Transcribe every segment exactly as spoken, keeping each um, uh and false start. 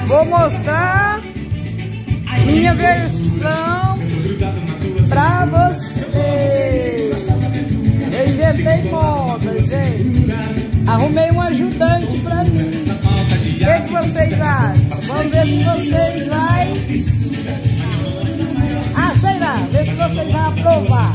Vou mostrar minha versão pra vocês. Eu inventei moda, gente. Arrumei um ajudante pra mim. O que, que vocês acham? Vamos ver se vocês vão... Ah, sei lá. Ver se vocês vão aprovar.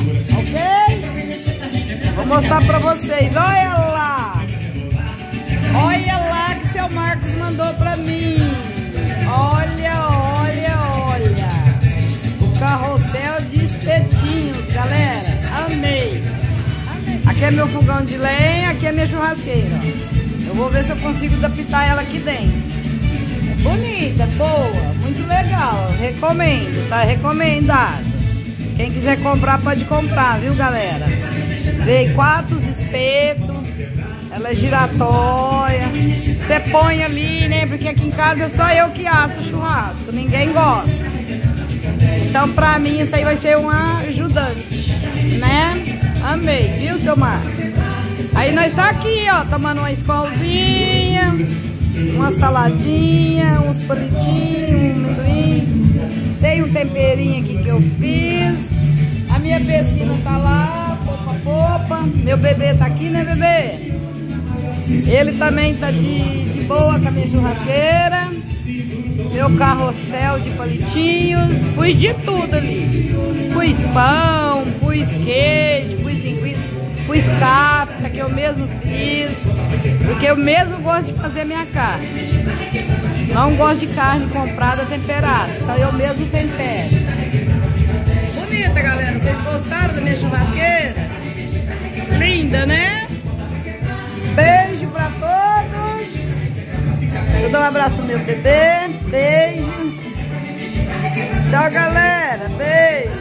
Ok? Vou mostrar pra vocês. Olha lá. Olha lá que seu Marcos mandou pra mim. Olha, olha, olha. O carrossel de espetinhos, galera. Amei. Aqui é meu fogão de lenha, aqui é minha churrasqueira. Eu vou ver se eu consigo adaptar ela aqui dentro. É bonita, boa, muito legal. Recomendo, tá recomendado. Quem quiser comprar, pode comprar, viu, galera? Veio quatro espetos. Ela é giratória. Você põe ali, né? Porque aqui em casa é só eu que asso o churrasco. Ninguém gosta. Então, pra mim, isso aí vai ser um ajudante, né? Amei, viu, seu Marcos? Aí nós tá aqui, ó, tomando uma escolzinha, uma saladinha, uns palitinhos, um amendoim. Tem um temperinho aqui que eu fiz. A minha piscina tá lá, popa, popa. Meu bebê tá aqui, né, bebê? Ele também tá de, de boa com a minha churrasqueira. Meu carrossel de palitinhos. Pus de tudo ali. Pus pão, pus queijo, pus linguiça, pus kafta, que eu mesmo fiz. Porque eu mesmo gosto de fazer minha carne. Não gosto de carne comprada temperada. Então eu mesmo tempero. Bonita, galera. Vocês gostaram da minha churrasqueira? Linda, né? Beijo pra todos. Eu dou um abraço no meu bebê. Beijo. Tchau, galera. Beijo.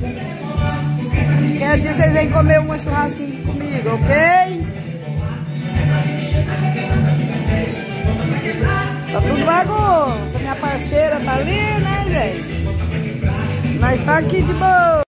Quer dizer, vocês vêm comer uma churrasquinha comigo, ok? Tá tudo bagunça. Minha parceira tá ali, né, gente? Nós tá aqui de boa.